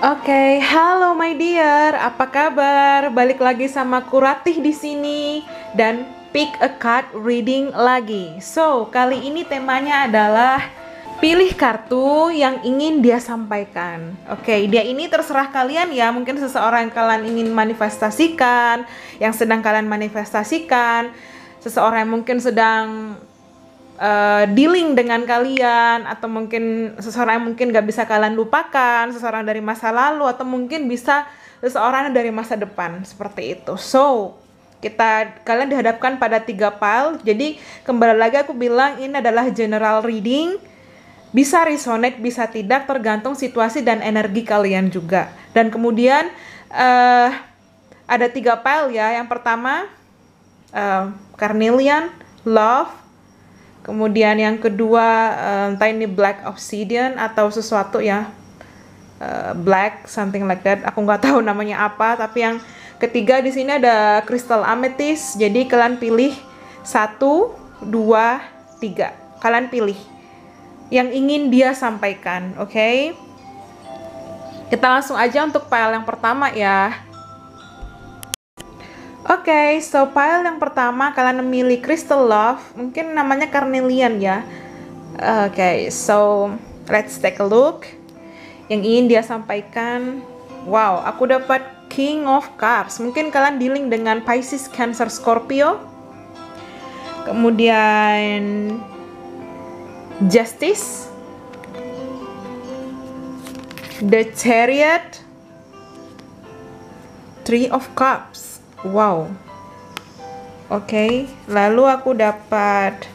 Oke, halo my dear, apa kabar? Balik lagi sama Kuratih di sini dan pick a card reading lagi. So, kali ini temanya adalah pilih kartu yang ingin dia sampaikan. Oke, dia ini terserah kalian ya. Mungkin seseorang yang kalian ingin manifestasikan, yang sedang kalian manifestasikan, seseorang yang mungkin sedang dealing dengan kalian, atau mungkin seseorang yang mungkin gak bisa kalian lupakan, seseorang dari masa lalu, atau mungkin bisa seseorang dari masa depan, seperti itu. So, kalian dihadapkan pada 3 pile. Jadi kembali lagi aku bilang ini adalah general reading, bisa resonate, bisa tidak, tergantung situasi dan energi kalian juga. Dan kemudian ada 3 pile ya. Yang pertama carnelian, love. Kemudian yang kedua entah ini black obsidian atau sesuatu ya, black something like that. Aku nggak tahu namanya apa. Tapi yang ketiga di sini ada crystal amethyst. Jadi kalian pilih 1, 2, 3. Kalian pilih yang ingin dia sampaikan, oke? Kita langsung aja untuk pile yang pertama ya. Oke, so pile yang pertama kalian memilih Crystal Love, mungkin namanya Carnelian ya. Oke, so let's take a look. Yang ingin dia sampaikan, wow, aku dapat King of Cups. Mungkin kalian dealing dengan Pisces, Cancer, Scorpio. Kemudian Justice, The Chariot, Three of Cups. Wow. Oke, lalu aku dapat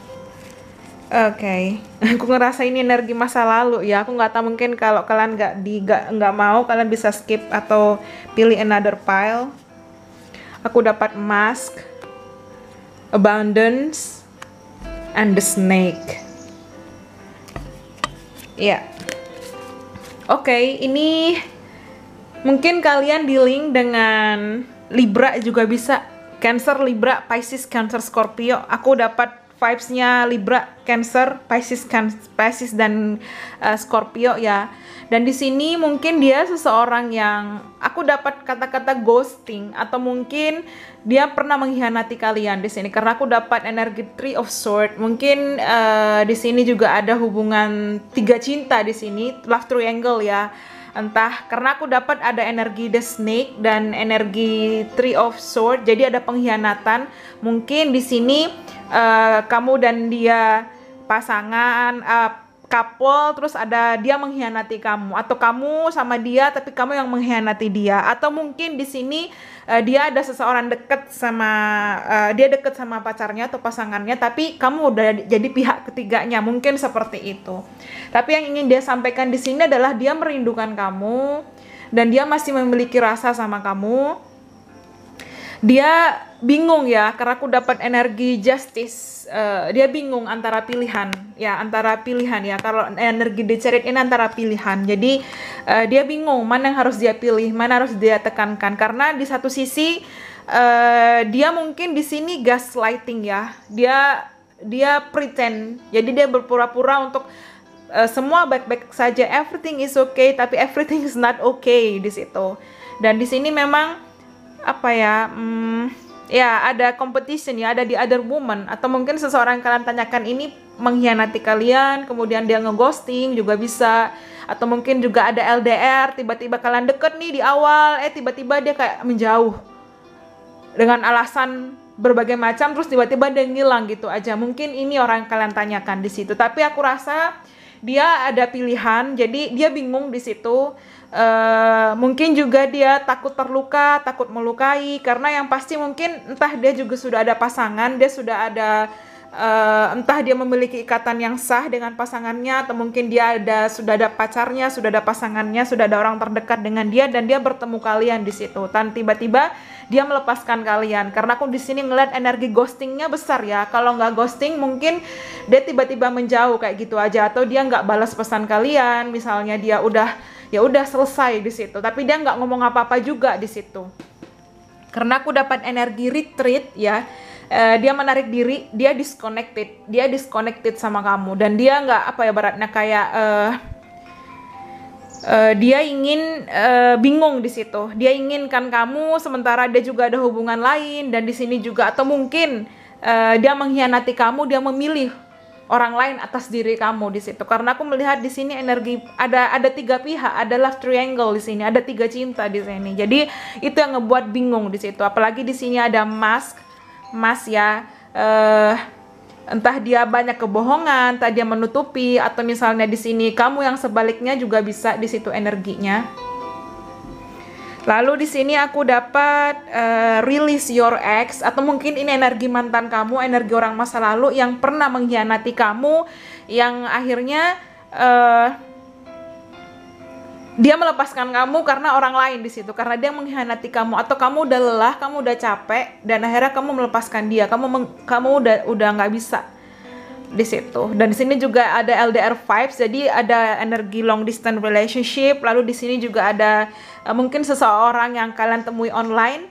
aku ngerasa ini energi masa lalu ya. Aku nggak tahu, mungkin kalau kalian nggak mau, kalian bisa skip atau pilih another pile. Aku dapat Mask, Abundance, and the Snake. Ya. Oke, ini mungkin kalian dealing dengan Libra juga bisa, Cancer, Libra, Pisces, Cancer, Scorpio. Aku dapat vibes-nya Libra, Cancer, Pisces dan Scorpio ya. Dan di sini mungkin dia seseorang yang aku dapat kata-kata ghosting, atau mungkin dia pernah mengkhianati kalian di sini. Karena aku dapat energi Three of Swords. Mungkin di sini juga ada hubungan 3 cinta di sini, love triangle ya. Entah, karena aku dapat ada energi The Snake dan energi Three of Swords, jadi ada pengkhianatan. Mungkin di sini kamu dan dia pasangan, couple, terus ada dia mengkhianati kamu, atau kamu sama dia tapi kamu yang mengkhianati dia. Atau mungkin di sini dia ada seseorang deket sama dia deket sama pacarnya atau pasangannya, tapi kamu udah jadi pihak ketiganya, mungkin seperti itu. Tapi yang ingin dia sampaikan di sini adalah dia merindukan kamu dan dia masih memiliki rasa sama kamu. Dia bingung ya, karena aku dapat energi Justice. Dia bingung antara pilihan ya, kalau energi The Chariot ini antara pilihan. Jadi dia bingung mana yang harus dia pilih, mana harus dia tekankan. Karena di satu sisi dia mungkin di sini gaslighting ya, dia pretend, jadi dia berpura-pura untuk semua baik-baik saja, everything is okay, tapi everything is not okay di situ. Dan di sini memang apa ya, ya ada competition ya, ada di other woman, atau mungkin seseorang yang kalian tanyakan ini mengkhianati kalian, kemudian dia ngeghosting juga bisa. Atau mungkin juga ada LDR, tiba-tiba kalian deket nih di awal, tiba-tiba dia kayak menjauh dengan alasan berbagai macam, terus tiba-tiba dia ngilang gitu aja. Mungkin ini orang yang kalian tanyakan di situ, tapi aku rasa dia ada pilihan, jadi dia bingung di situ. Mungkin juga dia takut terluka, takut melukai, karena yang pasti mungkin entah dia juga sudah ada pasangan, dia sudah ada entah dia memiliki ikatan yang sah dengan pasangannya, atau mungkin dia sudah ada pacarnya, sudah ada pasangannya, sudah ada orang terdekat dengan dia, dan dia bertemu kalian di situ. Dan tiba-tiba dia melepaskan kalian. Karena aku di sini ngeliat energi ghostingnya besar ya. Kalau nggak ghosting, mungkin dia tiba-tiba menjauh kayak gitu aja, atau dia nggak balas pesan kalian. Misalnya dia udah selesai di situ, tapi dia nggak ngomong apa-apa juga di situ. Karena aku dapat energi retreat ya. Dia menarik diri, dia disconnected sama kamu, dan dia nggak apa ya, baratnya kayak dia ingin bingung di situ. Dia inginkan kamu, sementara dia juga ada hubungan lain, dan di sini juga, atau mungkin dia mengkhianati kamu, dia memilih orang lain atas diri kamu di situ. Karena aku melihat di sini energi ada 3 pihak, ada love triangle di sini, ada 3 cinta di sini. Jadi itu yang ngebuat bingung di situ. Apalagi di sini ada mas ya. Entah dia banyak kebohongan, entah dia menutupi, atau misalnya di sini kamu yang sebaliknya juga bisa di situ energinya. Lalu di sini aku dapat release your ex, atau mungkin ini energi mantan kamu, energi orang masa lalu yang pernah mengkhianati kamu, yang akhirnya dia melepaskan kamu karena orang lain di situ, karena dia mengkhianati kamu, atau kamu udah lelah, kamu udah capek, dan akhirnya kamu melepaskan dia, kamu udah nggak bisa di situ. Dan di sini juga ada LDR vibes, jadi ada energi long distance relationship. Lalu di sini juga ada mungkin seseorang yang kalian temui online,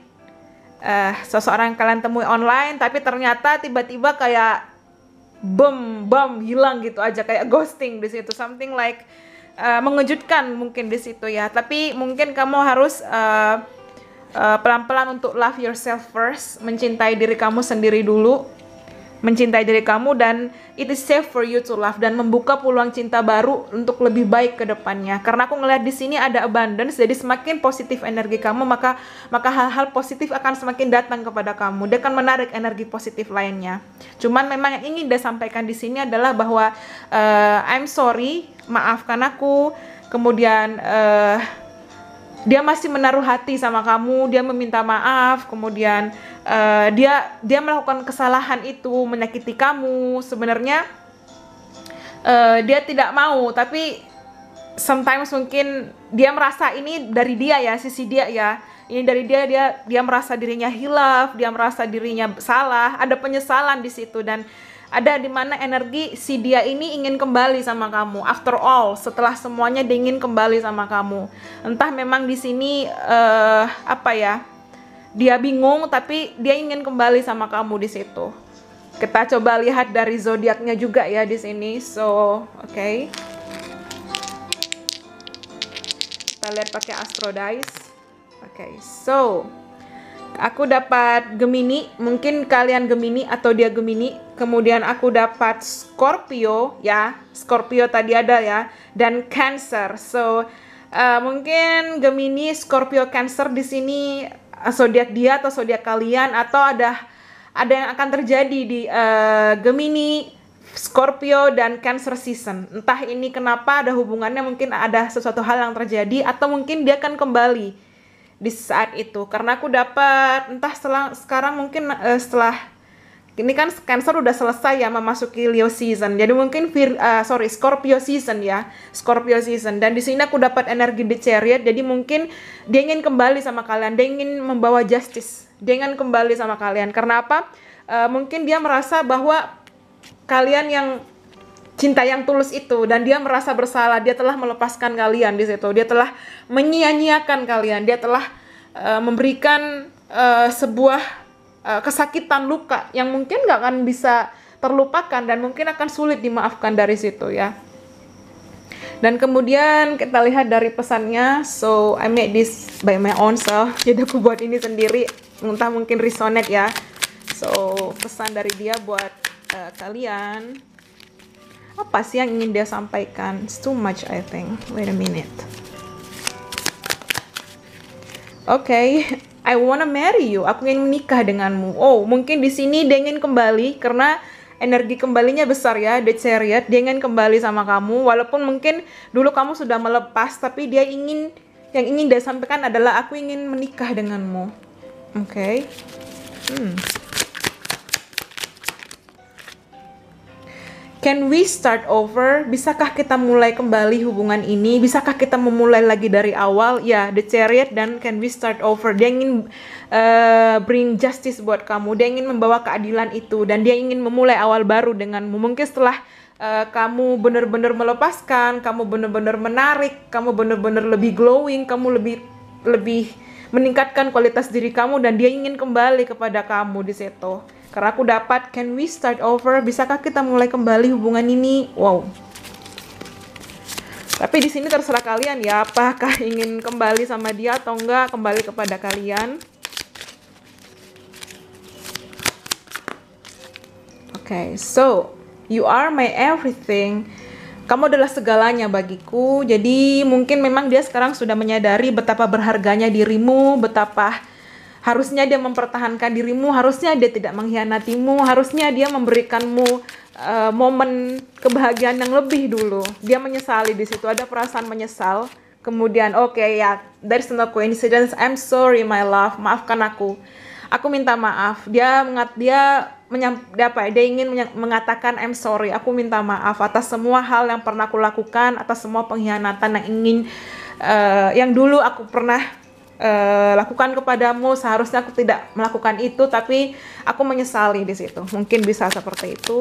tapi ternyata tiba-tiba kayak bom hilang gitu aja, kayak ghosting di situ, something like mengejutkan mungkin di situ ya. Tapi mungkin kamu harus pelan-pelan untuk love yourself first, mencintai diri kamu sendiri dulu, mencintai diri kamu, dan it is safe for you to love, dan membuka peluang cinta baru untuk lebih baik ke depannya. Karena aku ngelihat di sini ada abundance, jadi semakin positif energi kamu, maka hal-hal positif akan semakin datang kepada kamu. Dia akan menarik energi positif lainnya. Cuman memang yang ingin dia sampaikan di sini adalah bahwa I'm sorry, maafkan aku. Kemudian dia masih menaruh hati sama kamu, dia meminta maaf, kemudian dia melakukan kesalahan itu, menyakiti kamu. Sebenarnya dia tidak mau, tapi sometimes mungkin dia merasa ini dari dia ya, sisi dia ya, ini dari dia merasa dirinya hilaf, dia merasa dirinya salah, ada penyesalan di situ, dan ada di mana energi si dia ini ingin kembali sama kamu. After all, setelah semuanya dia ingin kembali sama kamu. Entah memang di sini dia bingung, tapi dia ingin kembali sama kamu di situ. Kita coba lihat dari zodiaknya juga ya di sini. So, oke. Kita lihat pakai Astro Dice. Oke, so aku dapat Gemini, mungkin kalian Gemini atau dia Gemini. Kemudian aku dapat Scorpio ya, Scorpio tadi ada ya, dan Cancer. So mungkin Gemini, Scorpio, Cancer di sini zodiak dia atau zodiak kalian, atau ada yang akan terjadi di Gemini, Scorpio, dan Cancer season. Entah ini kenapa ada hubungannya, mungkin ada sesuatu hal yang terjadi, atau mungkin dia akan kembali di saat itu. Karena aku dapat entah sekarang mungkin setelah ini kan Cancer udah selesai ya, memasuki Leo season. Jadi mungkin Scorpio season ya, Scorpio season. Dan di sini aku dapat energi The Chariot. Jadi mungkin dia ingin kembali sama kalian, dia ingin membawa justice, dia ingin kembali sama kalian. Karena apa? Mungkin dia merasa bahwa kalian yang cinta yang tulus itu, dan dia merasa bersalah, dia telah melepaskan kalian di situ, dia telah menyia-nyiakan kalian, dia telah memberikan sebuah kesakitan, luka yang mungkin gak akan bisa terlupakan, dan mungkin akan sulit dimaafkan dari situ ya. Dan kemudian kita lihat dari pesannya. So I made this by my own self, jadi aku buat ini sendiri, entah mungkin resonate ya. So pesan dari dia buat kalian, apa sih yang ingin dia sampaikan? It's too much, I think. Wait a minute. Okay, I wanna marry you. Aku ingin menikah denganmu. Oh, mungkin di sini dia ingin kembali karena energi kembalinya besar ya, The Chariot. Dia ingin kembali sama kamu, walaupun mungkin dulu kamu sudah melepas, tapi yang ingin dia sampaikan adalah aku ingin menikah denganmu. Okay. Can we start over? Bisakah kita mulai kembali hubungan ini? Bisakah kita memulai lagi dari awal? Ya, The Chariot dan can we start over. Dia ingin bring justice buat kamu. Dia ingin membawa keadilan itu, dan dia ingin memulai awal baru denganmu. Mungkin setelah kamu benar-benar melepaskan, kamu benar-benar menarik, kamu benar-benar lebih glowing, kamu lebih meningkatkan kualitas diri kamu, dan dia ingin kembali kepada kamu di situ. Karena aku dapat can we start over, bisakah kita mulai kembali hubungan ini? Wow. Tapi di sini terserah kalian ya, apakah ingin kembali sama dia atau enggak, kembali kepada kalian. Okay, so you are my everything. Kamu adalah segalanya bagiku. Jadi mungkin memang dia sekarang sudah menyadari betapa berharganya dirimu, betapa harusnya dia mempertahankan dirimu, harusnya dia tidak mengkhianatimu, harusnya dia memberikanmu momen kebahagiaan yang lebih dulu. Dia menyesali di situ, ada perasaan menyesal. Kemudian ya, there's no coincidence. I'm sorry my love, maafkan aku. Aku minta maaf. Dia ingin mengatakan I'm sorry. Aku minta maaf atas semua hal yang pernah aku lakukan, atas semua pengkhianatan yang dulu aku pernah lakukan kepadamu. Seharusnya aku tidak melakukan itu, tapi aku menyesali di situ. Mungkin bisa seperti itu.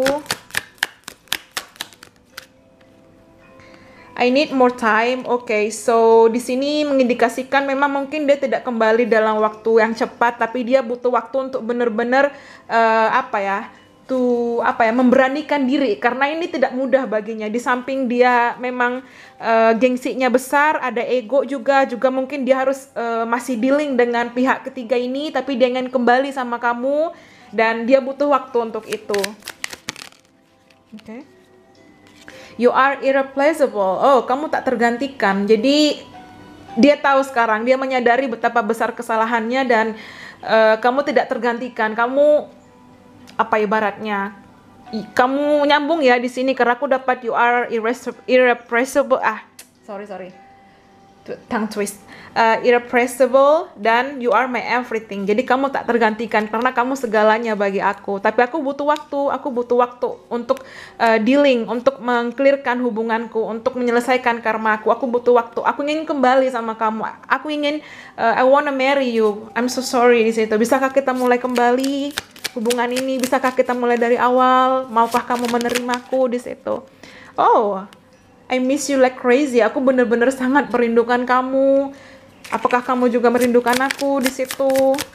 I need more time. Okay, so di sini mengindikasikan memang mungkin dia tidak kembali dalam waktu yang cepat, tapi dia butuh waktu untuk benar-benar memberanikan diri, karena ini tidak mudah baginya. Di samping dia memang gengsinya besar, ada ego juga mungkin dia harus masih dealing dengan pihak ketiga ini, tapi dia ingin kembali sama kamu dan dia butuh waktu untuk itu. Okay. You are irreplaceable. Oh, kamu tak tergantikan. Jadi dia tahu sekarang, dia menyadari betapa besar kesalahannya dan kamu tidak tergantikan. Kamu ibaratnya? Kamu nyambung ya di sini karena aku dapat you are irreplaceable. Sorry. Tongue twist. Irreplaceable dan you are my everything. Jadi kamu tak tergantikan karena kamu segalanya bagi aku. Tapi aku butuh waktu untuk dealing, untuk mengclearkan hubunganku, untuk menyelesaikan karmaku. Aku butuh waktu. Aku ingin kembali sama kamu. Aku ingin I wanna marry you. I'm so sorry di situ. Bisakah kita mulai kembali hubungan ini? Bisakah kita mulai dari awal? Maukah kamu menerimaku di situ? Oh, I miss you like crazy. Aku benar-benar sangat merindukan kamu. Apakah kamu juga merindukan aku di situ?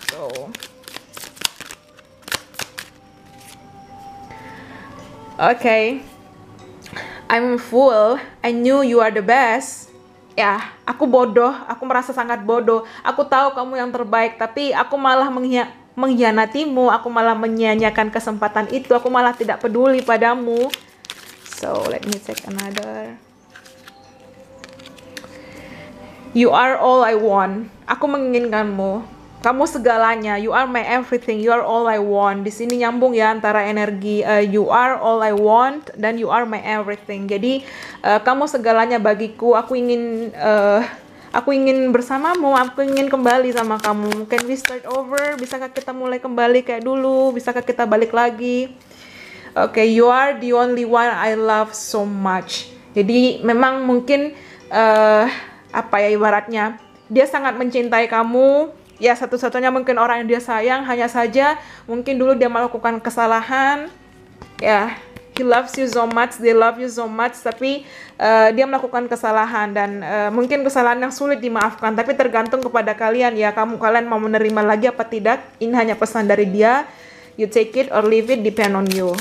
Okay. I'm a fool. I knew you are the best. Ya, aku bodoh. Aku merasa sangat bodoh. Aku tahu kamu yang terbaik, tapi aku malah mengkhianatimu. Aku malah menyia-nyiakan kesempatan itu. Aku malah tidak peduli padamu. So, let me take another. You are all I want. Aku menginginkanmu. Kamu segalanya. You are my everything. You are all I want. Di sini nyambung ya antara energi you are all I want dan you are my everything. Jadi kamu segalanya bagiku. Aku ingin bersamamu. Aku ingin kembali sama kamu. Can we start over? Bisakah kita mulai kembali kayak dulu? Bisakah kita balik lagi? Okay, you are the only one I love so much. Jadi memang mungkin ibaratnya dia sangat mencintai kamu. Ya, satu-satunya mungkin orang yang dia sayang. Hanya saja mungkin dulu dia melakukan kesalahan. Ya, he loves you so much, they love you so much, tapi dia melakukan kesalahan dan mungkin kesalahan yang sulit dimaafkan. Tapi tergantung kepada kalian ya, kalian mau menerima lagi apa tidak. Ini hanya pesan dari dia. You take it or leave it, depend on you.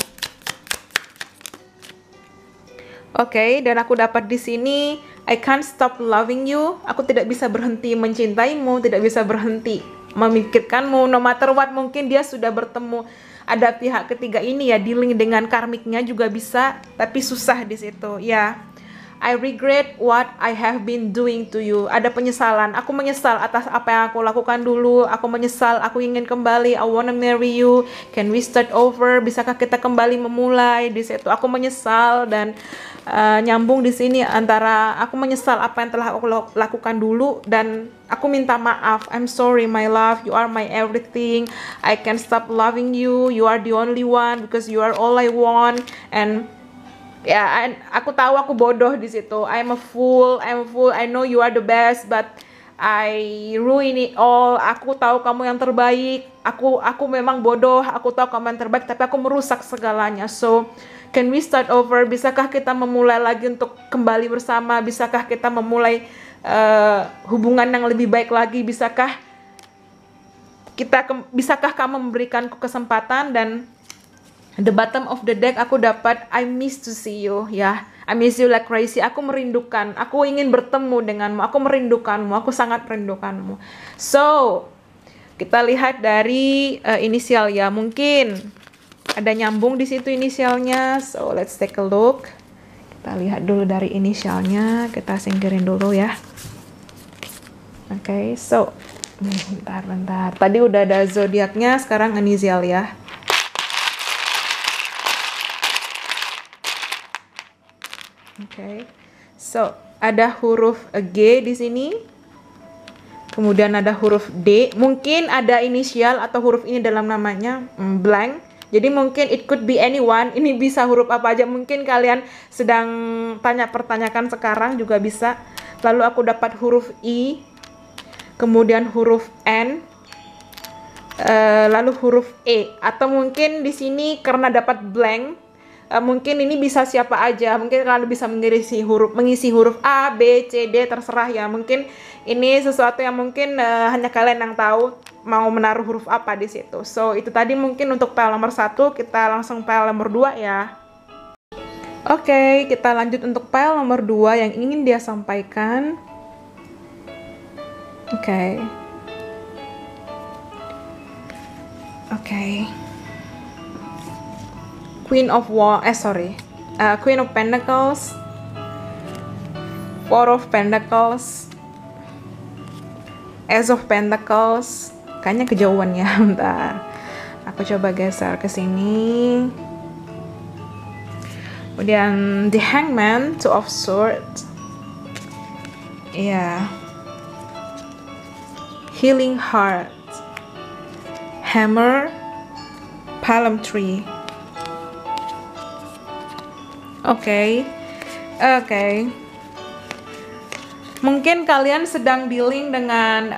Oke, dan aku dapat di sini I can't stop loving you. Aku tidak bisa berhenti mencintaimu, tidak bisa berhenti memikirkanmu. No matter what, mungkin dia sudah bertemu ada pihak ketiga ini ya, dealing dengan karmiknya juga bisa, tapi susah di situ. Ya, I regret what I have been doing to you. Ada penyesalan. Aku menyesal atas apa yang aku lakukan dulu. Aku menyesal. Aku ingin kembali. I wanna marry you. Can we start over? Bisakah kita kembali memulai di situ? Aku menyesal dan nyambung di sini antara aku menyesal apa yang telah aku lakukan dulu dan aku minta maaf. I'm sorry my love. You are my everything. I can't stop loving you. You are the only one because you are all I want. And ya, aku tahu aku bodoh di situ. I'm a fool. I know you are the best, but I ruin it all. Aku tahu kamu yang terbaik. Aku memang bodoh. Aku tahu kamu yang terbaik, tapi aku merusak segalanya. So, can we start over? Bisakah kita memulai lagi untuk kembali bersama? Bisakah kita memulai hubungan yang lebih baik lagi? Bisakah kamu memberikanku kesempatan? Dan the bottom of the deck aku dapat I miss to see you ya. I miss you like crazy. Aku merindukan, aku ingin bertemu denganmu, aku merindukanmu, aku sangat merindukanmu. So, kita lihat dari inisial ya. Mungkin ada nyambung di situ inisialnya. So, let's take a look. Kita lihat dulu dari inisialnya. Kita singkirin dulu ya. Oke, so bentar. Tadi udah ada zodiaknya, sekarang inisial ya. Oke, so ada huruf G di sini, kemudian ada huruf D. Mungkin ada inisial atau huruf ini dalam namanya blank. Jadi mungkin it could be anyone. Ini bisa huruf apa aja. Mungkin kalian sedang pertanyakan sekarang juga bisa. Lalu aku dapat huruf I, kemudian huruf N, lalu huruf E. Atau mungkin di sini karena dapat blank. Mungkin ini bisa siapa aja, mungkin kalian bisa mengisi huruf A, B, C, D, terserah ya. Mungkin ini sesuatu yang mungkin hanya kalian yang tahu mau menaruh huruf apa di situ. So itu tadi mungkin untuk file nomor 1, kita langsung file nomor 2 ya. Oke, kita lanjut untuk file nomor 2 yang ingin dia sampaikan. Oke. Queen of Pentacles, Four of Pentacles, Ace of Pentacles. Kayaknya kejauhan ya, bentar. Aku coba geser ke sini. Kemudian The Hangman, Two of Swords. Iya. Healing Heart, Hammer, Palm Tree. Oke. Mungkin kalian sedang dealing dengan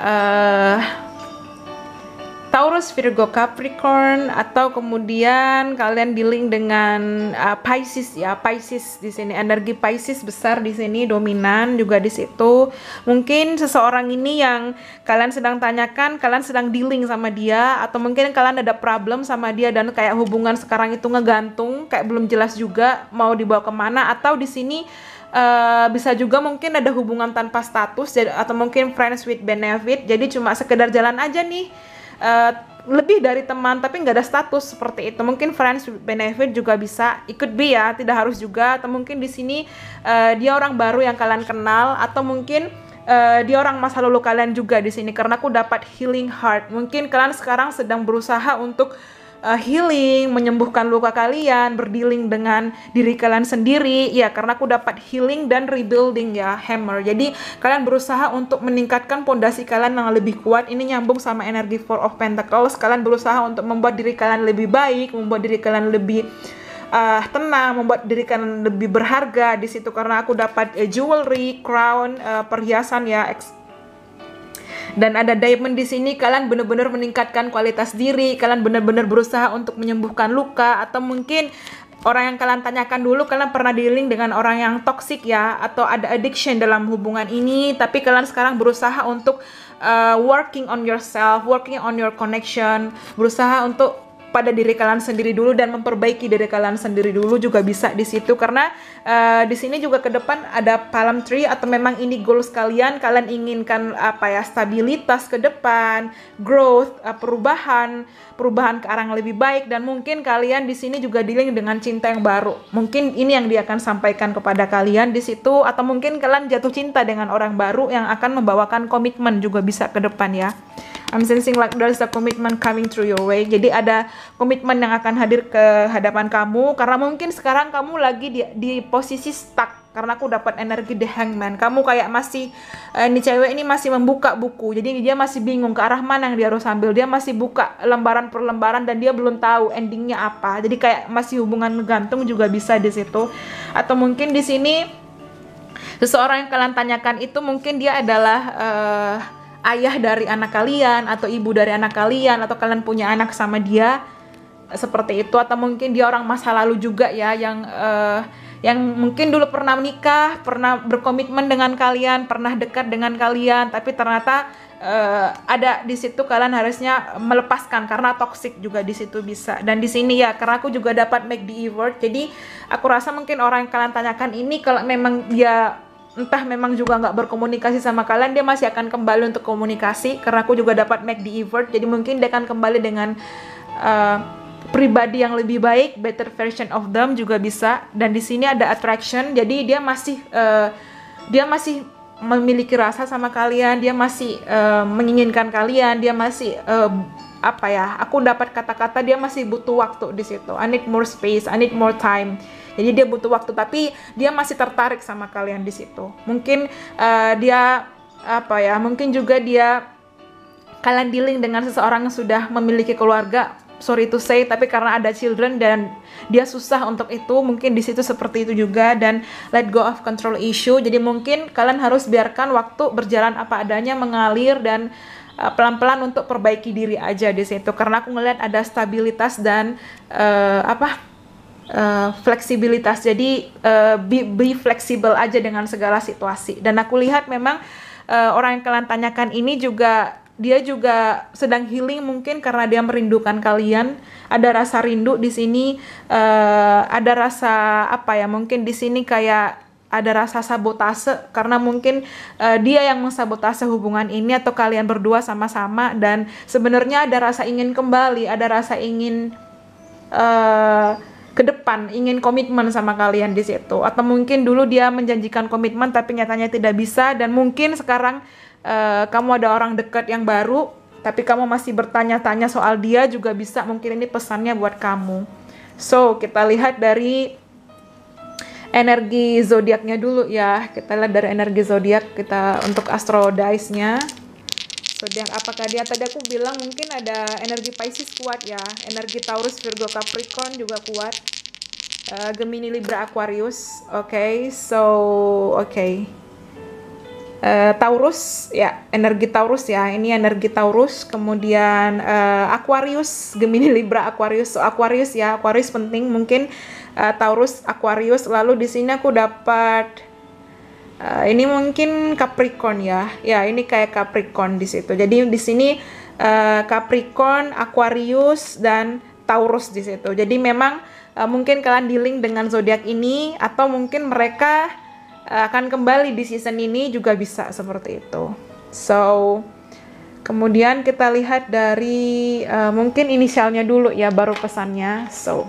Taurus, Virgo, Capricorn, atau kemudian kalian dealing dengan Pisces ya. Pisces di sini, energi Pisces besar di sini, dominan juga di situ. Mungkin seseorang ini yang kalian sedang tanyakan, kalian sedang dealing sama dia, atau mungkin kalian ada problem sama dia dan kayak hubungan sekarang itu ngegantung, kayak belum jelas juga mau dibawa kemana. Atau di sini bisa juga mungkin ada hubungan tanpa status, atau mungkin friends with benefit, jadi cuma sekedar jalan aja nih. Lebih dari teman tapi nggak ada status seperti itu. Mungkin friends with benefit juga bisa, ikut be ya, tidak harus juga. Atau mungkin di sini dia orang baru yang kalian kenal, atau mungkin dia orang masa lalu kalian juga di sini. Karena aku dapat healing heart. Mungkin kalian sekarang sedang berusaha untuk healing, menyembuhkan luka kalian, berdealing dengan diri kalian sendiri ya, karena aku dapat healing dan rebuilding ya, hammer. Jadi kalian berusaha untuk meningkatkan pondasi kalian yang lebih kuat. Ini nyambung sama energi Four of Pentacles. Kalian berusaha untuk membuat diri kalian lebih baik, membuat diri kalian lebih tenang, membuat diri kalian lebih berharga di situ. Karena aku dapat jewelry, crown, perhiasan ya, dan ada diamond di sini. Kalian benar-benar meningkatkan kualitas diri, kalian benar-benar berusaha untuk menyembuhkan luka. Atau mungkin orang yang kalian tanyakan dulu, kalian pernah dealing dengan orang yang toxic ya, atau ada addiction dalam hubungan ini, tapi kalian sekarang berusaha untuk working on yourself, working on your connection, berusaha untuk pada diri kalian sendiri dulu dan memperbaiki diri kalian sendiri dulu juga bisa di situ. Karena di sini juga ke depan ada palm tree, atau memang ini goals kalian inginkan stabilitas ke depan, growth, perubahan ke arah yang lebih baik. Dan mungkin kalian di sini juga dealing dengan cinta yang baru. Mungkin ini yang dia akan sampaikan kepada kalian di situ, atau mungkin kalian jatuh cinta dengan orang baru yang akan membawakan komitmen juga bisa ke depan ya. I'm sensing like there's a commitment coming through your way. Jadi ada komitmen yang akan hadir ke hadapan kamu, karena mungkin sekarang kamu lagi di posisi stuck. Karena aku dapat energi The Hangman. Kamu kayak masih ini cewek ini masih membuka buku. Jadi dia masih bingung ke arah mana yang dia harus ambil. Dia masih buka lembaran per lembaran dan dia belum tahu endingnya apa. Jadi kayak masih hubungan gantung juga bisa di situ. Atau mungkin di sini seseorang yang kalian tanyakan itu mungkin dia adalah ayah dari anak kalian, atau ibu dari anak kalian, atau kalian punya anak sama dia seperti itu. Atau mungkin dia orang masa lalu juga ya, yang mungkin dulu pernah menikah, pernah berkomitmen dengan kalian, pernah dekat dengan kalian, tapi ternyata ada di situ kalian harusnya melepaskan karena toxic juga di situ bisa. Dan di sini ya karena aku juga dapat make the effort, jadi aku rasa mungkin orang yang kalian tanyakan ini kalau memang dia entah memang juga nggak berkomunikasi sama kalian, dia masih akan kembali untuk komunikasi karena aku juga dapat make the effort. Jadi mungkin dia akan kembali dengan pribadi yang lebih baik, better version of them juga bisa. Dan di sini ada attraction, jadi dia masih memiliki rasa sama kalian, dia masih menginginkan kalian, dia masih apa ya? Aku dapat kata-kata dia masih butuh waktu di situ. I need more space, I need more time. Jadi dia butuh waktu, tapi dia masih tertarik sama kalian di situ. Mungkin dia apa ya? Mungkin juga kalian dealing dengan seseorang yang sudah memiliki keluarga. Sorry to say, tapi karena ada children dan dia susah untuk itu, mungkin di situ seperti itu juga. Dan let go of control issue, jadi mungkin kalian harus biarkan waktu berjalan apa adanya, mengalir dan pelan-pelan untuk perbaiki diri aja di situ. Karena aku ngeliat ada stabilitas dan fleksibilitas, jadi be fleksibel aja dengan segala situasi. Dan aku lihat memang orang yang kalian tanyakan ini juga dia juga sedang healing mungkin karena dia merindukan kalian. Ada rasa rindu di sini, ada rasa apa ya? Mungkin di sini kayak ada rasa sabotase karena mungkin dia yang mensabotase hubungan ini atau kalian berdua sama-sama. Dan sebenarnya ada rasa ingin kembali, ada rasa ingin ke depan, ingin komitmen sama kalian di situ. Atau mungkin dulu dia menjanjikan komitmen tapi nyatanya tidak bisa, dan mungkin sekarang kamu ada orang dekat yang baru, tapi kamu masih bertanya-tanya soal dia juga bisa. Mungkin ini pesannya buat kamu. So, kita lihat dari energi zodiaknya dulu ya. Kita lihat dari energi zodiak kita untuk astro dice-nya. Zodiak apakah dia? Tadi aku bilang mungkin ada energi Pisces kuat ya. Energi Taurus, Virgo, Capricorn juga kuat. Gemini, Libra, Aquarius. Oke. Taurus ya, energi Taurus ya, ini energi Taurus. Kemudian Aquarius, Gemini, Libra, Aquarius. So, Aquarius ya, Aquarius penting mungkin. Taurus, Aquarius. Lalu di sini aku dapat ini mungkin Capricorn ya, ini kayak Capricorn di situ. Jadi di sini Capricorn, Aquarius dan Taurus di situ. Jadi memang mungkin kalian dealing dengan zodiak ini, atau mungkin mereka akan kembali di season ini juga bisa seperti itu. So, kemudian kita lihat dari mungkin inisialnya dulu ya, baru pesannya. So,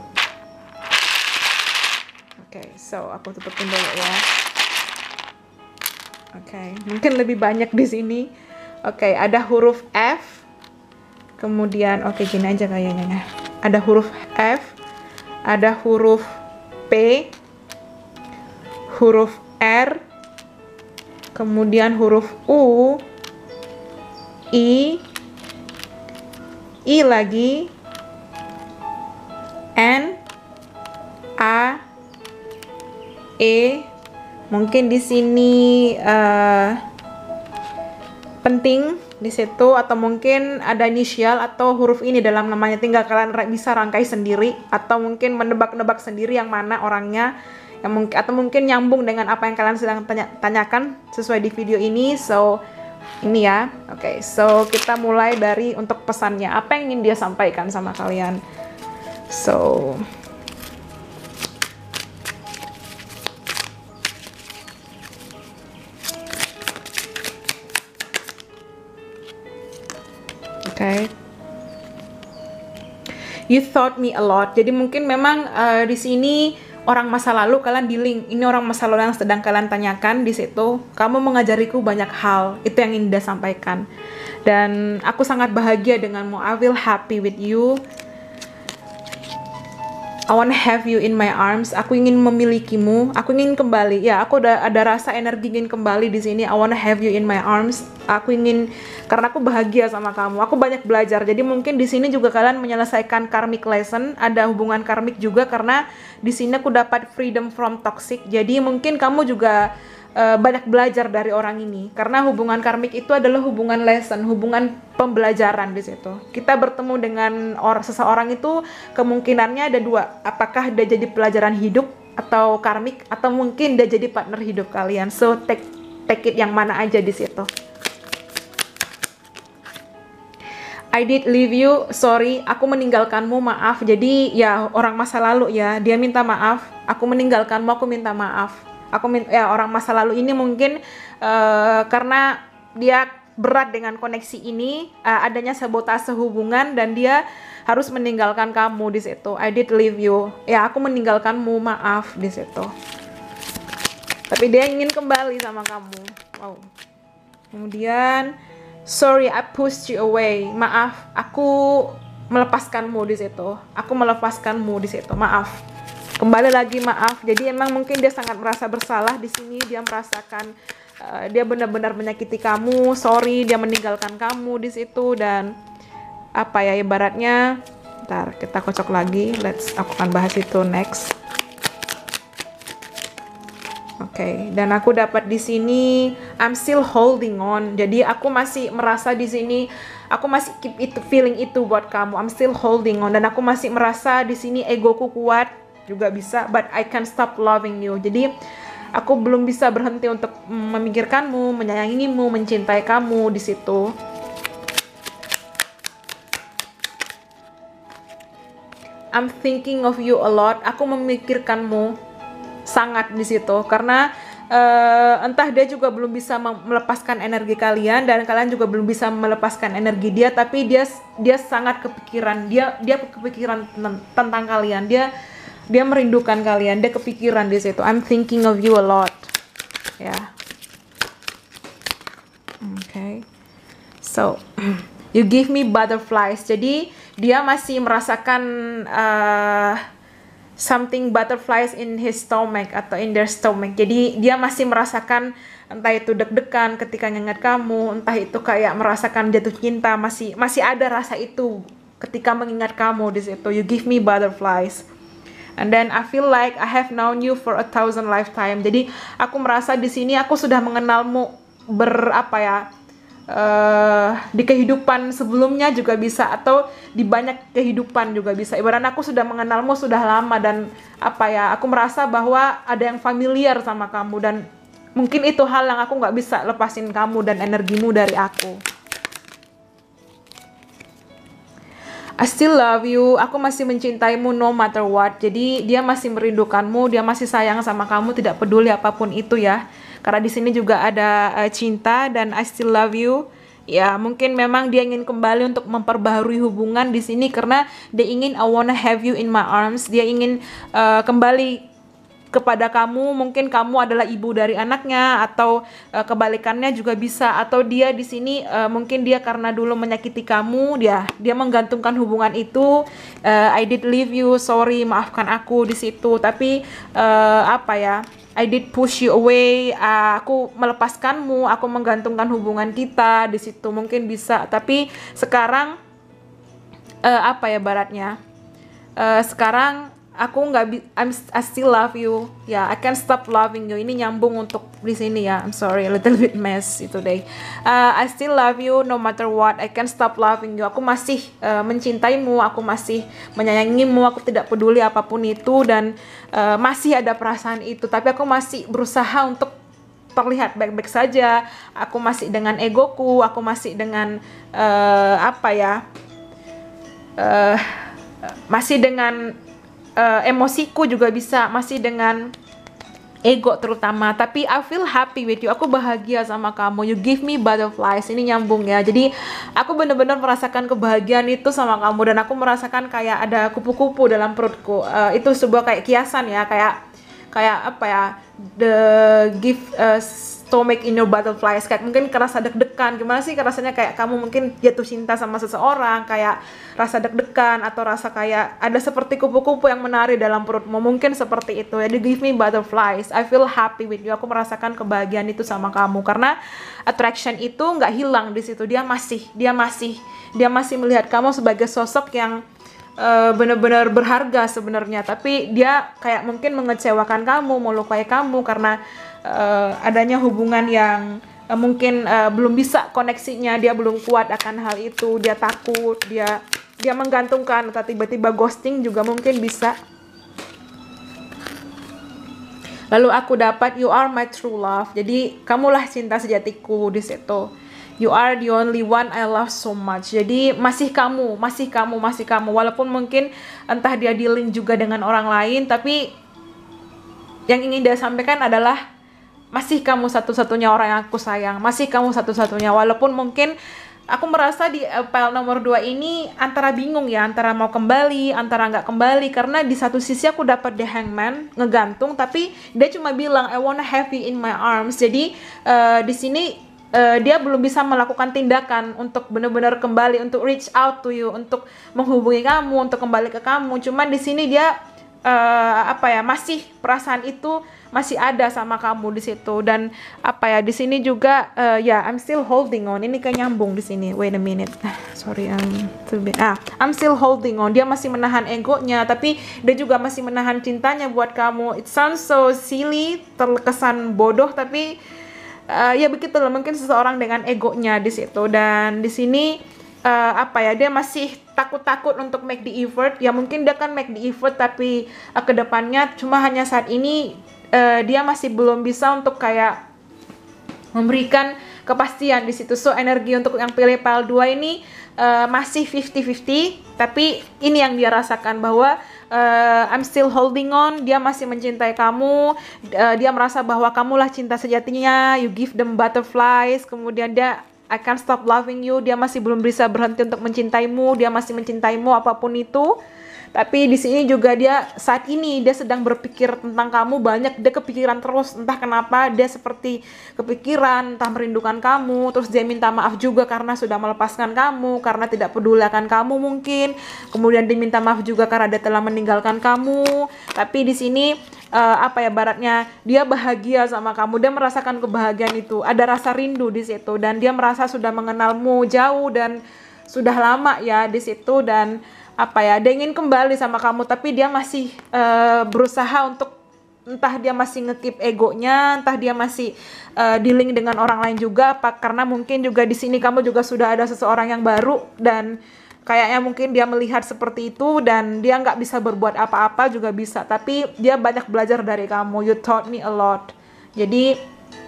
so aku tutupin dulu ya. Mungkin lebih banyak di sini. Ada huruf F. Kemudian gini aja kayaknya. Ada huruf F, ada huruf P, huruf R, kemudian huruf U, I lagi, N, A, E. Mungkin di sini penting di situ, atau mungkin ada inisial atau huruf ini dalam namanya. Tinggal kalian bisa rangkai sendiri, atau mungkin menebak-nebak sendiri yang mana orangnya, atau mungkin nyambung dengan apa yang kalian sedang tanyakan sesuai di video ini. So, ini ya. So kita mulai dari untuk pesannya, apa yang ingin dia sampaikan sama kalian. So, you thought me a lot. Jadi mungkin memang di sini orang masa lalu kalian dealing. Ini orang masa lalu yang sedang kalian tanyakan di situ. Kamu mengajariku banyak hal. Itu yang ingin dia sampaikan. Dan aku sangat bahagia denganmu. I will happy with you. I want to have you in my arms. Aku ingin memilikimu. Aku ingin kembali. Ya, aku ada rasa energi ingin kembali di sini. I want to have you in my arms. Aku ingin, karena aku bahagia sama kamu. Aku banyak belajar. Jadi mungkin di sini juga kalian menyelesaikan karmic lesson. Ada hubungan karmik juga, karena di sini aku dapat freedom from toxic. Jadi mungkin kamu juga banyak belajar dari orang ini, karena hubungan karmik itu adalah hubungan lesson, hubungan pembelajaran di situ. Kita bertemu dengan seseorang itu kemungkinannya ada dua, apakah dia jadi pelajaran hidup atau karmik, atau mungkin dia jadi partner hidup kalian. So take it yang mana aja di situ. I did leave you, sorry, aku meninggalkanmu, maaf. Jadi ya orang masa lalu ya, dia minta maaf, aku meninggalkanmu, aku minta maaf. Ya orang masa lalu ini mungkin karena dia berat dengan koneksi ini, adanya sabotase hubungan dan dia harus meninggalkan kamu di situ. I did leave you, ya aku meninggalkanmu, maaf di situ. Tapi dia ingin kembali sama kamu. Wow. Kemudian sorry, I pushed you away. Maaf, aku melepaskanmu di situ. Aku melepaskanmu di situ. Maaf. Kembali lagi maaf. Jadi emang mungkin dia sangat merasa bersalah di sini. Dia merasakan dia benar-benar menyakiti kamu. Sorry, dia meninggalkan kamu di situ dan apa ya ibaratnya. Ntar kita kocok lagi. Aku akan bahas itu next. Oke, dan aku dapat di sini I'm still holding on. Jadi aku masih merasa di sini aku masih keep itu feeling itu buat kamu. I'm still holding on dan aku masih merasa di sini egoku kuat juga bisa, but I can't stop loving you. Jadi aku belum bisa berhenti untuk memikirkanmu, menyayangimu, mencintai kamu di situ. I'm thinking of you a lot. Aku memikirkanmu sangat di situ karena entah dia juga belum bisa melepaskan energi kalian dan kalian juga belum bisa melepaskan energi dia, tapi dia sangat kepikiran, dia kepikiran tentang kalian, dia merindukan kalian, dia kepikiran di situ. I'm thinking of you a lot ya. Okay, so you give me butterflies. Jadi dia masih merasakan something butterflies in his stomach atau in their stomach. Jadi dia masih merasakan entah itu deg-degan ketika ngingat kamu, entah itu kayak merasakan jatuh cinta, masih ada rasa itu ketika mengingat kamu di situ. You give me butterflies. And then I feel like I have known you for 1,000 lifetime. Jadi aku merasa di sini aku sudah mengenalmu di kehidupan sebelumnya juga bisa, atau di banyak kehidupan juga bisa. Ibaratnya aku sudah mengenalmu sudah lama dan aku merasa bahwa ada yang familiar sama kamu dan mungkin itu hal yang aku nggak bisa lepasin kamu dan energimu dari aku. I still love you, aku masih mencintaimu no matter what. Jadi dia masih merindukanmu, dia masih sayang sama kamu, tidak peduli apapun itu ya. Karena di sini juga ada cinta dan I still love you. Ya, mungkin memang dia ingin kembali untuk memperbaharui hubungan di sini karena dia ingin I wanna have you in my arms. Dia ingin kembali kepada kamu. Mungkin kamu adalah ibu dari anaknya atau kebalikannya juga bisa, atau dia di sini mungkin dia karena dulu menyakiti kamu, dia menggantungkan hubungan itu. I did leave you, sorry, maafkan aku di situ. Tapi I did push you away, aku melepaskanmu, aku menggantungkan hubungan kita di situ, mungkin bisa. Tapi sekarang baratnya sekarang aku I still love you ya, I can't stop loving you. Ini nyambung untuk di sini ya. I'm sorry, a little bit messy today. I still love you no matter what, I can't stop loving you. Aku masih mencintaimu, aku masih menyayangimu, aku tidak peduli apapun itu dan masih ada perasaan itu, tapi aku masih berusaha untuk terlihat baik-baik saja. Aku masih dengan egoku, aku masih dengan masih dengan emosiku juga bisa, masih dengan ego terutama. Tapi I feel happy with you, aku bahagia sama kamu. You give me butterflies. Ini nyambung ya. Jadi aku benar-benar merasakan kebahagiaan itu sama kamu dan aku merasakan kayak ada kupu-kupu dalam perutku. Itu sebuah kayak kiasan ya, kayak the gift stomach in your butterflies. Kayak mungkin kerasa deg-degan. Gimana sih rasanya kayak kamu mungkin jatuh cinta sama seseorang, kayak rasa deg-degan atau rasa kayak ada seperti kupu-kupu yang menari dalam perutmu. Mungkin seperti itu ya. They give me butterflies. I feel happy with you. Aku merasakan kebahagiaan itu sama kamu karena attraction itu nggak hilang di situ. Dia masih melihat kamu sebagai sosok yang benar-benar berharga sebenarnya, tapi dia kayak mungkin mengecewakan kamu, melukai kamu karena adanya hubungan yang mungkin belum bisa koneksinya, dia belum kuat akan hal itu, dia takut, dia menggantungkan atau tiba-tiba ghosting juga mungkin bisa. Lalu aku dapat you are my true love. Jadi kamulah cinta sejatiku di situ. You are the only one I love so much. Jadi masih kamu, masih kamu, masih kamu. Walaupun mungkin entah dia dealing juga dengan orang lain, tapi yang ingin dia sampaikan adalah masih kamu satu-satunya orang yang aku sayang. Masih kamu satu-satunya. Walaupun mungkin aku merasa di pile nomor 2 ini antara bingung ya, antara mau kembali, antara nggak kembali. Karena di satu sisi aku dapat The Hangman ngegantung, tapi dia cuma bilang I wanna have you in my arms. Jadi di sini dia belum bisa melakukan tindakan untuk benar-benar kembali, untuk reach out to you, untuk menghubungi kamu, untuk kembali ke kamu. Cuman di sini dia masih perasaan itu masih ada sama kamu di situ. Dan di sini juga I'm still holding on. Ini kayak nyambung di sini. Wait a minute. Sorry, I'm still holding on. Dia masih menahan egonya, tapi dia juga masih menahan cintanya buat kamu. It sounds so silly, terkesan bodoh, tapi ya begitu loh, mungkin seseorang dengan egonya di situ. Dan di sini dia masih takut-takut untuk make the effort. Ya mungkin dia kan make the effort, tapi kedepannya cuma hanya saat ini dia masih belum bisa untuk kayak memberikan kepastian di situ. So energi untuk yang pilih pile 2 ini masih 50-50, tapi ini yang dia rasakan bahwa I'm still holding on. Dia masih mencintai kamu. Dia merasa bahwa kamulah cinta sejatinya. You give them butterflies. Kemudian dia I can't stop loving you. Dia masih belum bisa berhenti untuk mencintaimu. Dia masih mencintaimu apapun itu. Tapi di sini juga dia saat ini dia sedang berpikir tentang kamu banyak. Dia kepikiran terus, entah kenapa dia seperti kepikiran, entah merindukan kamu. Terus dia minta maaf juga karena sudah melepaskan kamu, karena tidak peduli akan kamu mungkin. Kemudian dia minta maaf juga karena dia telah meninggalkan kamu. Tapi di sini baratnya dia bahagia sama kamu. Dia merasakan kebahagiaan itu. Ada rasa rindu di situ, dan dia merasa sudah mengenalmu jauh dan sudah lama ya di situ. Dan dia ingin kembali sama kamu, tapi dia masih berusaha untuk, entah dia masih ngekip egonya, entah dia masih dealing dengan orang lain juga, karena mungkin juga di sini kamu juga sudah ada seseorang yang baru, dan kayaknya mungkin dia melihat seperti itu, dan dia nggak bisa berbuat apa-apa juga bisa, tapi dia banyak belajar dari kamu. You taught me a lot. Jadi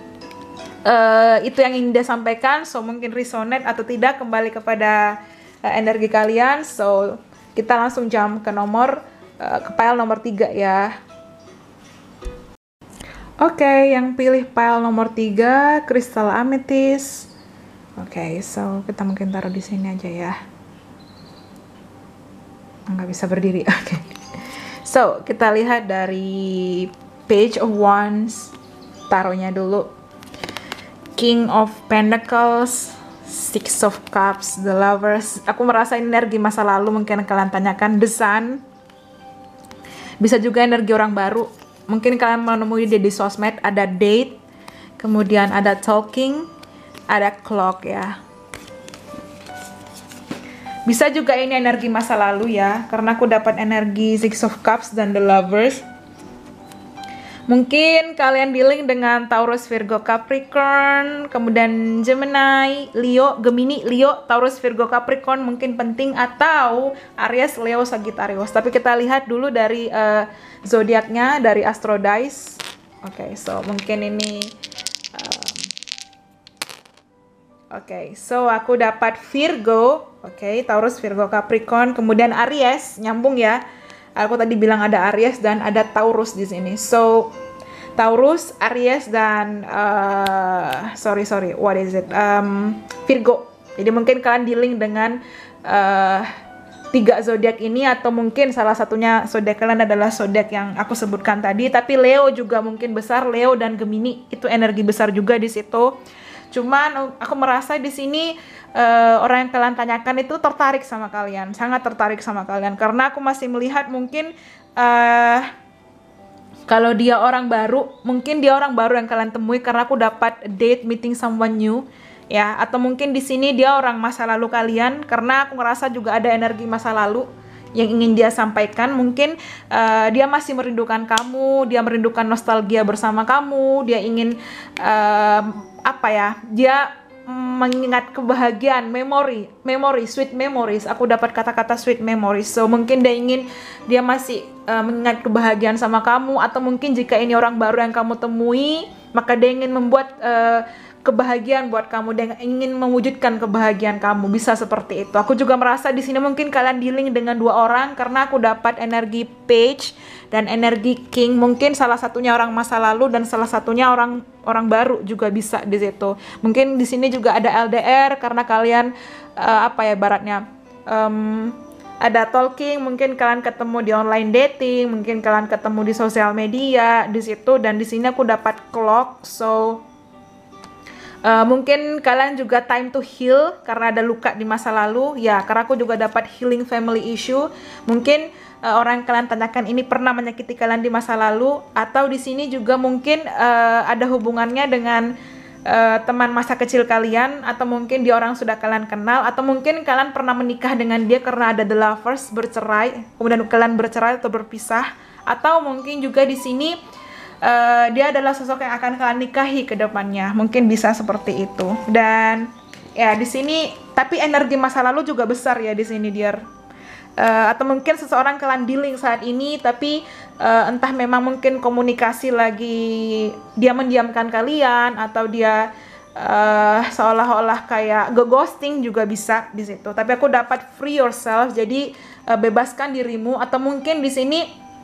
itu yang ingin dia sampaikan. So mungkin resonate atau tidak kembali kepada energi kalian. So kita langsung jump ke pile nomor 3 ya. Oke, yang pilih pile nomor 3 Crystal Amethyst. Oke, so kita mungkin taruh di sini aja ya. Nggak bisa berdiri. Oke. So, kita lihat dari Page of Wands. Taruhnya dulu. King of Pentacles, Six of Cups, The Lovers. Aku merasa energi masa lalu mungkin kalian tanyakan. The Sun. Bisa juga energi orang baru. Mungkin kalian menemui dia di sosmed. Ada date, kemudian ada talking, ada clock ya. Bisa juga ini energi masa lalu ya, karena aku dapat energi Six of Cups dan The Lovers. Mungkin kalian dealing dengan Taurus, Virgo, Capricorn, kemudian Gemini, Leo, Gemini, Leo, Taurus, Virgo, Capricorn mungkin penting, atau Aries, Leo, Sagittarius. Tapi kita lihat dulu dari zodiaknya, dari Astro Dice. Oke, so mungkin ini so aku dapat Virgo, Taurus, Virgo, Capricorn, kemudian Aries, nyambung ya. Aku tadi bilang ada Aries dan ada Taurus di sini. So Taurus, Aries dan Virgo. Jadi mungkin kalian dealing dengan 3 zodiak ini, atau mungkin salah satunya zodiak kalian adalah zodiak yang aku sebutkan tadi. Tapi Leo juga mungkin besar, Leo dan Gemini itu energi besar juga di situ. Cuman aku merasa di sini orang yang kalian tanyakan itu tertarik sama kalian, sangat tertarik sama kalian, karena aku masih melihat mungkin kalau dia orang baru, mungkin dia orang baru yang kalian temui karena aku dapat date meeting someone new ya, atau mungkin di sini dia orang masa lalu kalian, karena aku ngerasa juga ada energi masa lalu yang ingin dia sampaikan. Mungkin dia masih merindukan kamu, dia merindukan nostalgia bersama kamu, dia ingin dia mengingat kebahagiaan, memory, sweet memories. Aku dapat kata-kata sweet memories. So mungkin dia masih mengingat kebahagiaan sama kamu, atau mungkin jika ini orang baru yang kamu temui, maka dia ingin membuat kebahagiaan buat kamu dan ingin mewujudkan kebahagiaan kamu. Bisa seperti itu. Aku juga merasa di sini mungkin kalian dealing dengan 2 orang karena aku dapat energi page dan energi king. Mungkin salah satunya orang masa lalu dan salah satunya orang baru juga bisa di situ. Mungkin di sini juga ada LDR karena kalian apa ya baratnya ada talking, mungkin kalian ketemu di online dating, mungkin kalian ketemu di sosial media di situ, dan di sini aku dapat clock. So mungkin kalian juga time to heal karena ada luka di masa lalu ya, karena aku juga dapat healing family issue. Mungkin orang yang kalian tanyakan ini pernah menyakiti kalian di masa lalu, atau di sini juga mungkin ada hubungannya dengan teman masa kecil kalian, atau mungkin dia orang sudah kalian kenal, atau mungkin kalian pernah menikah dengan dia karena ada the lovers, bercerai, kemudian kalian bercerai atau berpisah, atau mungkin juga di sini dia adalah sosok yang akan kalian nikahi ke depannya. Mungkin bisa seperti itu. Dan ya di sini tapi energi masa lalu juga besar ya di sini, dear. Atau mungkin seseorang kalian dealing saat ini, tapi entah memang mungkin komunikasi lagi dia mendiamkan kalian, atau dia seolah-olah kayak ghosting juga bisa di situ. Tapi aku dapat free yourself, jadi bebaskan dirimu. Atau mungkin di sini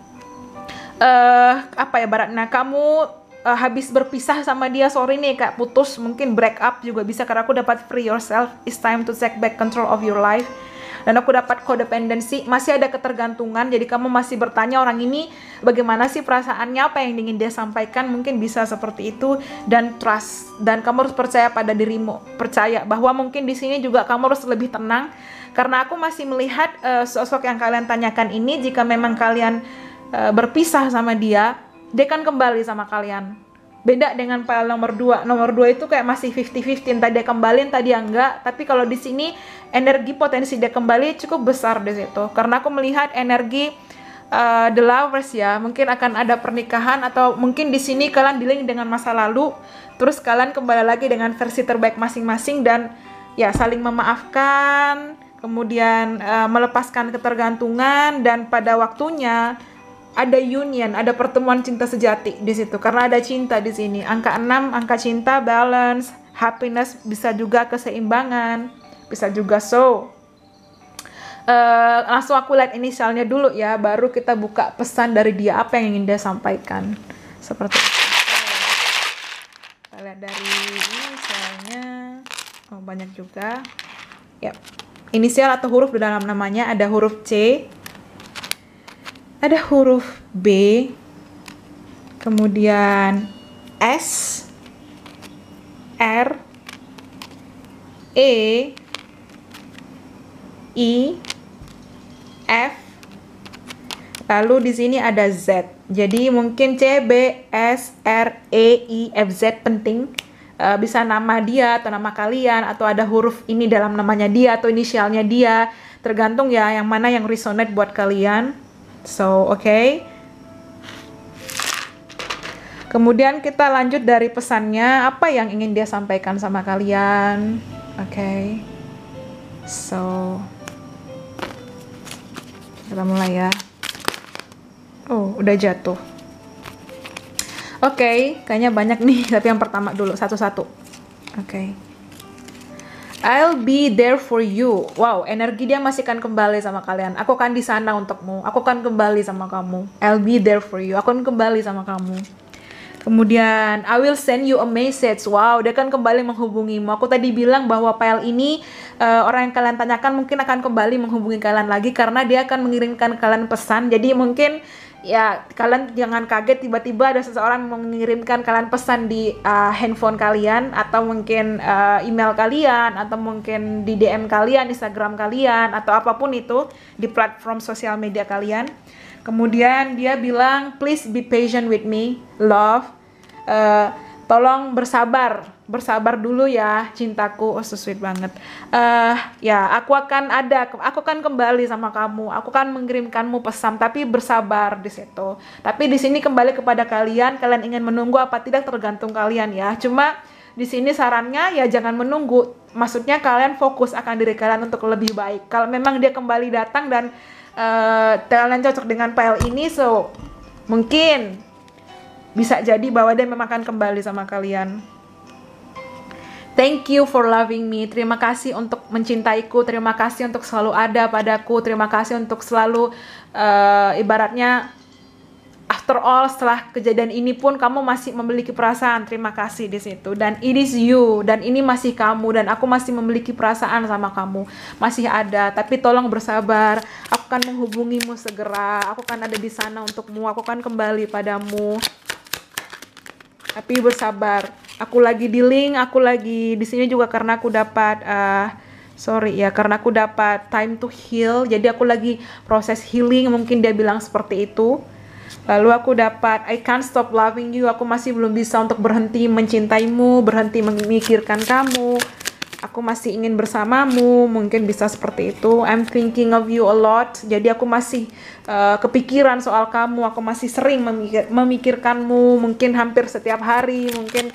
apa ya baratnya kamu habis berpisah sama dia, sorry nih kak, putus, mungkin break up juga bisa, karena aku dapat free yourself, it's time to take back control of your life. Dan aku dapat codependency, masih ada ketergantungan, jadi kamu masih bertanya orang ini bagaimana sih perasaannya, apa yang ingin dia sampaikan, mungkin bisa seperti itu. Dan trust, dan kamu harus percaya pada dirimu, percaya bahwa mungkin di sini juga kamu harus lebih tenang, karena aku masih melihat sosok yang kalian tanyakan ini, jika memang kalian berpisah sama dia kan kembali sama kalian. Beda dengan file nomor 2. Nomor 2 itu kayak masih 50-50, entah dia kembali entah dia enggak. Tapi kalau di sini energi potensi dia kembali cukup besar di situ. Karena aku melihat energi the lovers ya. Mungkin akan ada pernikahan, atau mungkin di sini kalian dealing dengan masa lalu, terus kalian kembali lagi dengan versi terbaik masing-masing, dan ya saling memaafkan, kemudian melepaskan ketergantungan, dan pada waktunya ada union, ada pertemuan cinta sejati di situ, karena ada cinta di sini. Angka 6, angka cinta, balance, happiness, bisa juga keseimbangan, bisa juga langsung aku lihat inisialnya dulu ya, baru kita buka pesan dari dia, apa yang ingin dia sampaikan. Seperti itu. Kita lihat dari inisialnya, banyak juga. Yap. Inisial atau huruf di dalam namanya ada huruf C, ada huruf B, kemudian S, R, E, I, F, lalu di sini ada Z. Jadi mungkin C, B, S, R, E, I, F, Z penting. Bisa nama dia atau nama kalian, atau ada huruf ini dalam namanya dia atau inisialnya dia. Tergantung ya yang mana yang resonate buat kalian. So, okay. Kemudian kita lanjut dari pesannya, apa yang ingin dia sampaikan sama kalian. Okay. So, kita mulai ya. Oh, udah jatuh. Okay, kayaknya banyak nih, tapi yang pertama dulu, satu-satu. Okay. I'll be there for you. Wow, energi dia masih akan kembali sama kalian. Aku akan di sana untukmu. Aku akan kembali sama kamu. I'll be there for you. Aku akan kembali sama kamu. Kemudian, I will send you a message. Wow, dia akan kembali menghubungimu. Aku tadi bilang bahwa file ini orang yang kalian tanyakan mungkin akan kembali menghubungi kalian lagi, karena dia akan mengirimkan kalian pesan. Jadi mungkin ya kalian jangan kaget tiba-tiba ada seseorang mengirimkan kalian pesan di handphone kalian, atau mungkin email kalian, atau mungkin di DM kalian, Instagram kalian, atau apapun itu di platform sosial media kalian. Kemudian dia bilang, please be patient with me, love. Tolong bersabar dulu ya cintaku. Oh, so sweet banget. Ya, aku akan kembali sama kamu. Aku akan mengirimkanmu pesan, tapi bersabar di situ. Tapi di sini kembali kepada kalian ingin menunggu apa tidak tergantung kalian ya. Cuma di sini sarannya ya jangan menunggu. Maksudnya kalian fokus akan diri kalian untuk lebih baik. Kalau memang dia kembali datang dan kalian cocok dengan file ini, so mungkin bisa jadi bahwa dia memang akan kembali sama kalian. Thank you for loving me. Terima kasih untuk mencintaiku. Terima kasih untuk selalu ada padaku. Terima kasih untuk selalu ibaratnya after all, setelah kejadian ini pun kamu masih memiliki perasaan. Terima kasih di situ. Dan it is you, dan ini masih kamu, dan aku masih memiliki perasaan sama kamu. Masih ada, tapi tolong bersabar. Aku akan menghubungimu segera. Aku akan ada di sana untukmu. Aku akan kembali padamu. Tapi bersabar. Aku lagi di link, aku lagi di sini juga karena aku dapat karena aku dapat time to heal. Jadi aku lagi proses healing, mungkin dia bilang seperti itu. Lalu aku dapat I can't stop loving you. Aku masih belum bisa untuk berhenti mencintaimu, berhenti memikirkan kamu. Aku masih ingin bersamamu, mungkin bisa seperti itu. I'm thinking of you a lot. Jadi aku masih kepikiran soal kamu. Aku masih sering memikirkanmu, mungkin hampir setiap hari, mungkin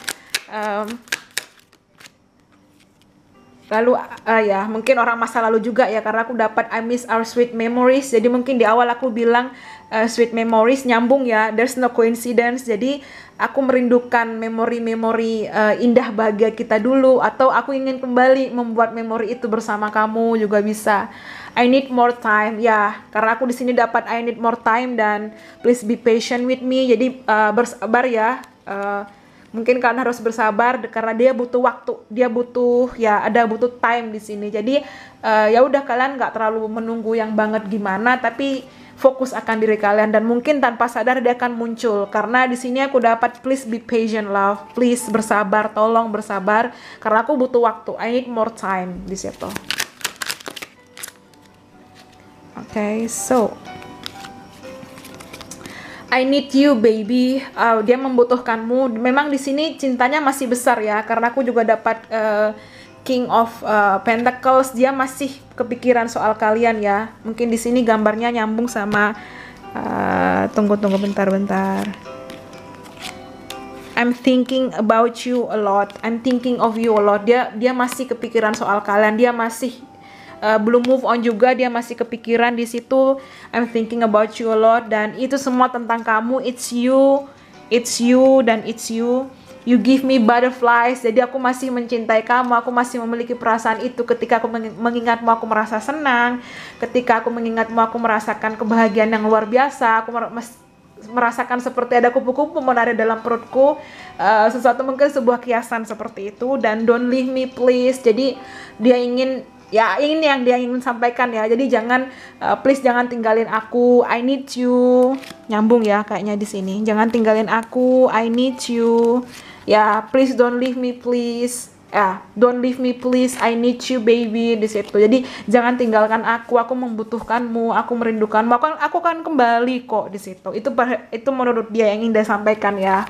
lalu mungkin orang masa lalu juga ya, karena aku dapat I miss our sweet memories. Jadi mungkin di awal aku bilang sweet memories, nyambung ya, there's no coincidence. Jadi aku merindukan memori-memori indah bahagia kita dulu, atau aku ingin kembali membuat memori itu bersama kamu juga bisa. I need more time ya, karena aku di sini dapat I need more time, dan please be patient with me. Jadi bersabar ya. Mungkin kalian harus bersabar karena dia butuh waktu, dia butuh butuh time di sini. Jadi ya udah, kalian nggak terlalu menunggu yang banget gimana, tapi fokus akan diri kalian, dan mungkin tanpa sadar dia akan muncul. Karena di sini aku dapat please be patient love, please bersabar, tolong bersabar karena aku butuh waktu. I need more time di situ. Okay, so I need you baby. Dia membutuhkanmu. Memang di sini cintanya masih besar ya, karena aku juga dapat King of Pentacles. Dia masih kepikiran soal kalian ya. Mungkin di sini gambarnya nyambung sama tunggu bentar. I'm thinking about you a lot. I'm thinking of you a lot. Dia masih kepikiran soal kalian. Dia masih belum move on juga, dia masih kepikiran di situ. I'm thinking about you a lot, dan itu semua tentang kamu. It's you dan it's you. You give me butterflies. Jadi aku masih mencintai kamu, aku masih memiliki perasaan itu. Ketika aku mengingatmu, aku merasa senang. Ketika aku mengingatmu, aku merasakan kebahagiaan yang luar biasa. Aku merasakan seperti ada kupu-kupu menari dalam perutku. Sesuatu mungkin sebuah kiasan seperti itu. Dan don't leave me please. Jadi dia ingin, ya ini yang dia ingin sampaikan ya. Jadi jangan please jangan tinggalin aku. I need you. Nyambung ya kayaknya di sini. Jangan tinggalin aku. I need you. Ya, please don't leave me please. Ya, don't leave me please. I need you baby di situ. Jadi jangan tinggalkan aku. Aku membutuhkanmu. Aku merindukanmu. Aku akan kembali kok di situ. Itu menurut dia yang ingin dia sampaikan ya.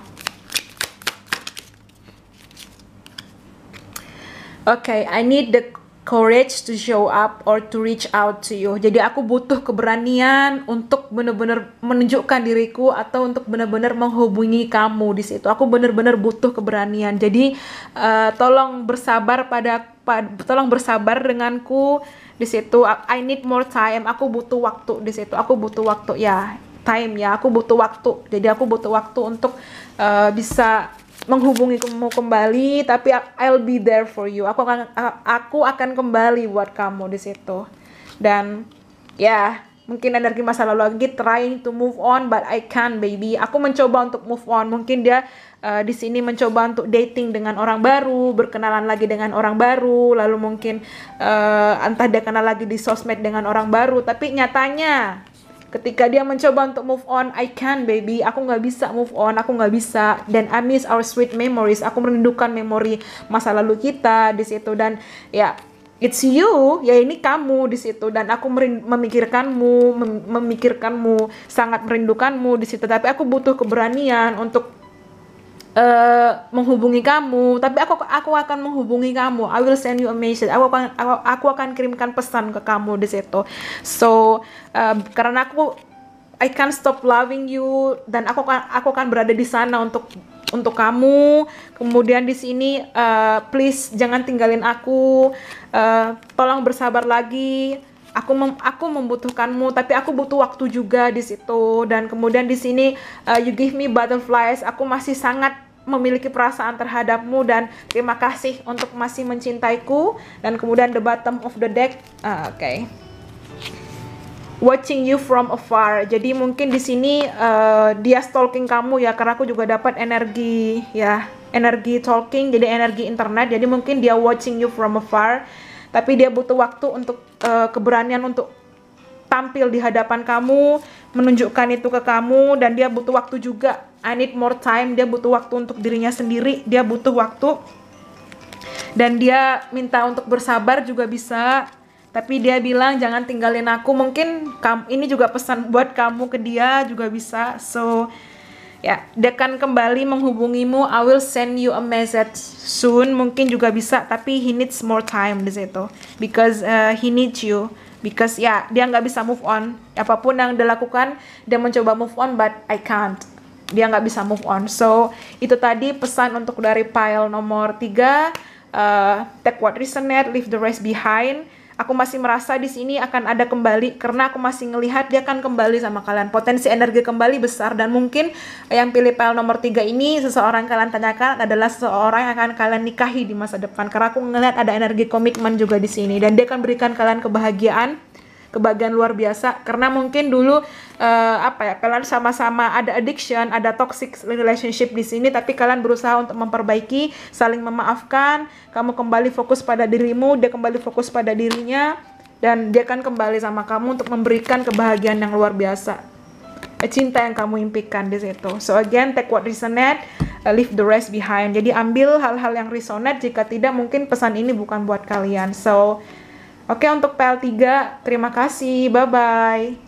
Okay, I need the courage to show up or to reach out to you. Jadi aku butuh keberanian untuk benar-benar menunjukkan diriku, atau untuk benar-benar menghubungi kamu di situ. Aku benar-benar butuh keberanian. Jadi tolong bersabar tolong bersabar denganku di situ. I need more time. Aku butuh waktu di situ. Aku butuh waktu ya, time ya. Aku butuh waktu. Jadi aku butuh waktu untuk bisa menghubungi kamu kembali, tapi I'll be there for you. Aku akan kembali buat kamu di situ. Dan ya, mungkin energi masa lalu lagi trying to move on, but I can't baby. Aku mencoba untuk move on. Mungkin dia di sini mencoba untuk dating dengan orang baru, berkenalan lagi dengan orang baru, lalu mungkin entah dia kenal lagi di sosmed dengan orang baru, tapi nyatanya ketika dia mencoba untuk move on, I can't baby, aku nggak bisa move on, aku nggak bisa. Dan I miss our sweet memories, aku merindukan memori masa lalu kita di situ. Dan ya, it's you, ya ini kamu di situ. Dan aku memikirkanmu, sangat merindukanmu di situ. Tapi aku butuh keberanian untuk menghubungi kamu. Tapi aku akan menghubungi kamu. I will send you a message. Aku akan kirimkan pesan ke kamu di situ. So karena I can't stop loving you, dan aku akan berada di sana untuk kamu. Kemudian di sini please jangan tinggalin aku. Tolong bersabar lagi. Aku membutuhkanmu, tapi aku butuh waktu juga di situ. Dan kemudian di sini you give me butterflies. Aku masih sangat memiliki perasaan terhadapmu dan terima kasih untuk masih mencintaiku. Dan kemudian the bottom of the deck, oke. Watching you from afar. Jadi mungkin di sini dia stalking kamu ya, karena aku juga dapat energi ya, energi talking, jadi energi internet. Jadi mungkin dia watching you from afar, tapi dia butuh waktu untuk keberanian untuk tampil di hadapan kamu, menunjukkan itu ke kamu, dan dia butuh waktu juga. I need more time. Dia butuh waktu untuk dirinya sendiri, dia butuh waktu, dan dia minta untuk bersabar juga bisa. Tapi dia bilang jangan tinggalin aku. Mungkin ini juga pesan buat kamu ke dia juga bisa. So ya, dia akan kembali menghubungimu. I will send you a message soon. Mungkin juga bisa, tapi he needs more time di situ, because he needs you. Because ya, dia nggak bisa move on. Apapun yang dia lakukan, dia mencoba move on, but I can't. Dia nggak bisa move on. So itu tadi pesan untuk dari pile nomor 3. Take what resonate, leave the rest behind. Aku masih merasa di sini akan ada kembali, karena aku masih ngelihat dia akan kembali sama kalian. Potensi energi kembali besar, dan mungkin yang pilih pile nomor 3 ini, seseorang kalian tanyakan adalah seseorang yang akan kalian nikahi di masa depan. Karena aku ngelihat ada energi komitmen juga di sini, dan dia akan berikan kalian kebahagiaan luar biasa. Karena mungkin dulu kalian sama-sama ada addiction, ada toxic relationship di sini, tapi kalian berusaha untuk memperbaiki, saling memaafkan. Kamu kembali fokus pada dirimu, dia kembali fokus pada dirinya, dan dia akan kembali sama kamu untuk memberikan kebahagiaan yang luar biasa, cinta yang kamu impikan di situ. So again, take what resonate, leave the rest behind. Jadi ambil hal-hal yang resonate, jika tidak mungkin pesan ini bukan buat kalian. So oke, untuk PL3, terima kasih, bye-bye.